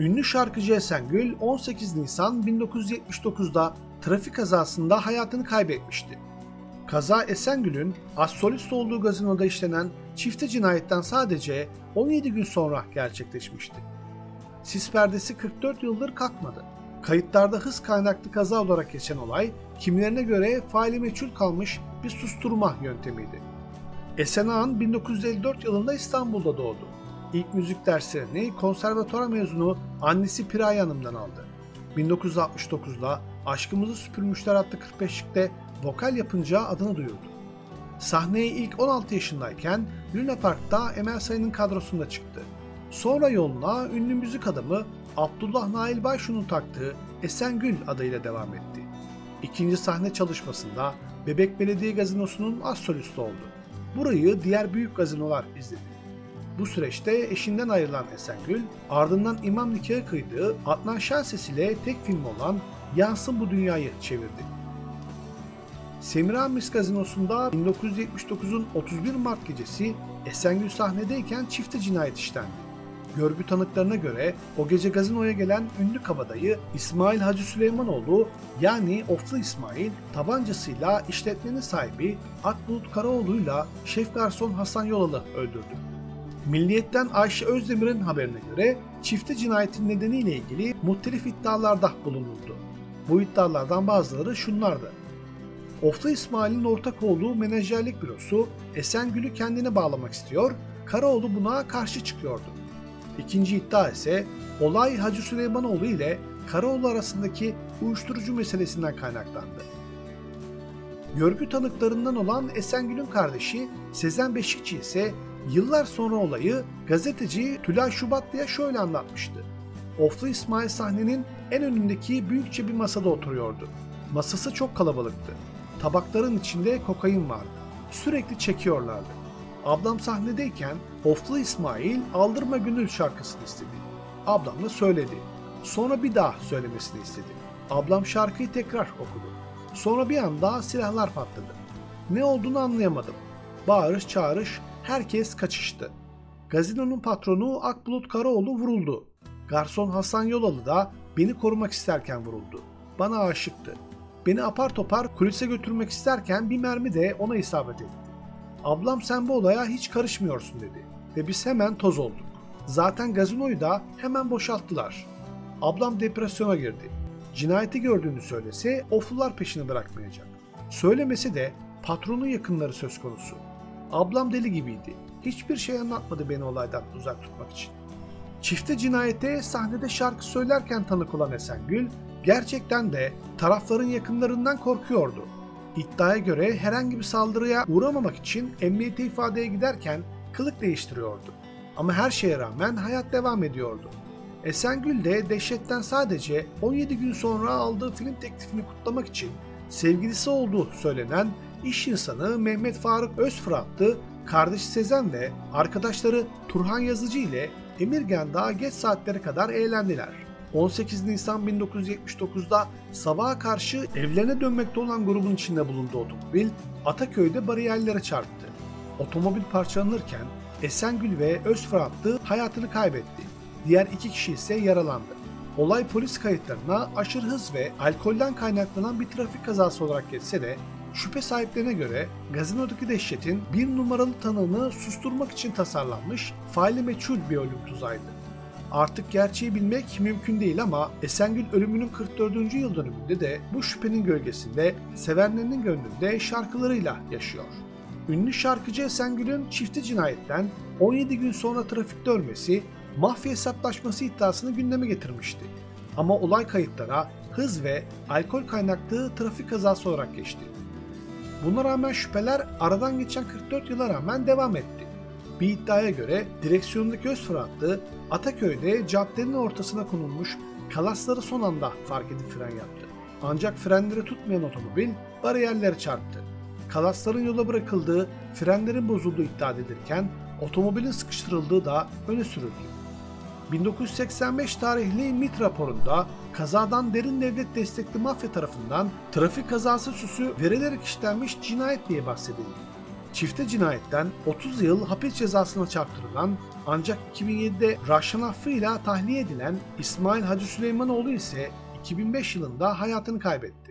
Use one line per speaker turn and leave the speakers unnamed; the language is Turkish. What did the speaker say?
Ünlü şarkıcı Esengül 18 Nisan 1979'da trafik kazasında hayatını kaybetmişti. Kaza Esengül'ün solist olduğu gazinoda işlenen çifte cinayetten sadece 17 gün sonra gerçekleşmişti. Sis perdesi 44 yıldır kalkmadı. Kayıtlarda hız kaynaklı kaza olarak geçen olay, kimilerine göre faili meçhul kalmış bir susturma yöntemiydi. Esen Ağan 1954 yılında İstanbul'da doğdu. İlk müzik derslerini konservatuvar mezunu annesi Piraye Hanım'dan aldı. 1969'da Aşkımızı Süpürmüşler adlı 45'likte vokal yapınca adını duyurdu. Sahneye ilk 16 yaşındayken Luna Park'ta Emel Sayın'ın kadrosunda çıktı. Sonra yoluna ünlü müzik adamı Abdullah Nail Bayşu'nun taktığı Esengül adıyla devam etti. İkinci sahne çalışmasında Bebek Belediye Gazinosu'nun solisti oldu. Burayı diğer büyük gazinolar izledi. Bu süreçte eşinden ayrılan Esengül, ardından imam nikahı kıydığı Adnan Şenses ile tek film olan Yansın Bu Dünya'yı çevirdi. Semiramis Gazinosu'nda 1979'un 31 Mart gecesi Esengül sahnedeyken çifte cinayet işlendi. Görgü tanıklarına göre o gece gazinoya gelen ünlü kabadayı İsmail Hacı Süleymanoğlu yani Oflu İsmail tabancasıyla işletmenin sahibi Akbulut Karaoğlu'yla şef garson Hasan Yolalı öldürdü. Milliyet'ten Ayşe Özdemir'in haberine göre çifte cinayetin nedeniyle ilgili muhtelif iddialarda bulunuldu. Bu iddialardan bazıları şunlardı. Oflu İsmail'in ortak olduğu menajerlik bürosu Esengül'ü kendine bağlamak istiyor, Karaoğlu buna karşı çıkıyordu. İkinci iddia ise olay Hacı Süleymanoğlu ile Karaoğlu arasındaki uyuşturucu meselesinden kaynaklandı. Görgü tanıklarından olan Esengül'ün kardeşi Sezen Beşikçi ise yıllar sonra olayı gazeteci Tülay Şubatlı'ya şöyle anlatmıştı. Oflu İsmail sahnenin en önündeki büyükçe bir masada oturuyordu. Masası çok kalabalıktı. Tabakların içinde kokain vardı. Sürekli çekiyorlardı. Ablam sahnedeyken Oflu İsmail Aldırma Gönül şarkısını istedi. Ablam da söyledi. Sonra bir daha söylemesini istedi. Ablam şarkıyı tekrar okudu. Sonra bir anda silahlar patladı. Ne olduğunu anlayamadım. Bağırış çağırış, herkes kaçıştı. Gazinonun patronu Akbulut Karaoğlu vuruldu. Garson Hasan Yolalı da beni korumak isterken vuruldu. Bana aşıktı. Beni apar topar kulise götürmek isterken bir mermi de ona isabet etti. Ablam sen bu olaya hiç karışmıyorsun dedi ve biz hemen toz olduk. Zaten gazinoyu da hemen boşalttılar. Ablam depresyona girdi. Cinayeti gördüğünü söylese oflular peşini bırakmayacak. Söylemesi de patronun yakınları söz konusu. Ablam deli gibiydi. Hiçbir şey anlatmadı beni olaydan uzak tutmak için. Çifte cinayete sahnede şarkı söylerken tanık olan Esengül, gerçekten de tarafların yakınlarından korkuyordu. İddiaya göre herhangi bir saldırıya uğramamak için emniyete ifadeye giderken kılık değiştiriyordu. Ama her şeye rağmen hayat devam ediyordu. Esengül de dehşetten sadece 17 gün sonra aldığı film teklifini kutlamak için sevgilisi olduğu söylenen iş insanı Mehmet Faruk Özfırat'tı, kardeşi Sezen ve arkadaşları Turhan Yazıcı ile Emirgan'da geç saatlere kadar eğlendiler. 18 Nisan 1979'da sabaha karşı evlerine dönmekte olan grubun içinde bulunduğu otomobil Ataköy'de bariyerlere çarptı. Otomobil parçalanırken Esengül ve Özfıratlı hayatını kaybetti. Diğer iki kişi ise yaralandı. Olay polis kayıtlarına aşırı hız ve alkolden kaynaklanan bir trafik kazası olarak geçse de şüphe sahiplerine göre gazinodaki dehşetin bir numaralı tanığını susturmak için tasarlanmış faili meçhul bir ölüm tuzağıydı. Artık gerçeği bilmek mümkün değil ama Esengül ölümünün 44. yıl dönümünde de bu şüphenin gölgesinde sevenlerinin gönlünde şarkılarıyla yaşıyor. Ünlü şarkıcı Esengül'ün çifte cinayetten 17 gün sonra trafikte ölmesi mafya hesaplaşması iddiasını gündeme getirmişti. Ama olay kayıtlara hız ve alkol kaynaklı trafik kazası olarak geçti. Buna rağmen şüpheler aradan geçen 44 yıla rağmen devam etti. Bir iddiaya göre direksiyondaki Özfıratlı Ataköy'de caddenin ortasına konulmuş kalasları son anda fark edip fren yaptı. Ancak frenleri tutmayan otomobil bariyerlere çarptı. Kalasların yola bırakıldığı, frenlerin bozulduğu iddia edilirken otomobilin sıkıştırıldığı da öne sürüldü. 1985 tarihli MİT raporunda kazadan derin devlet destekli mafya tarafından trafik kazası süsü verilerek işlenmiş cinayet diye bahsedildi. Çifte cinayetten 30 yıl hapis cezasına çarptırılan ancak 2007'de Raşan affıyla tahliye edilen İsmail Hacı Süleymanoğlu ise 2005 yılında hayatını kaybetti.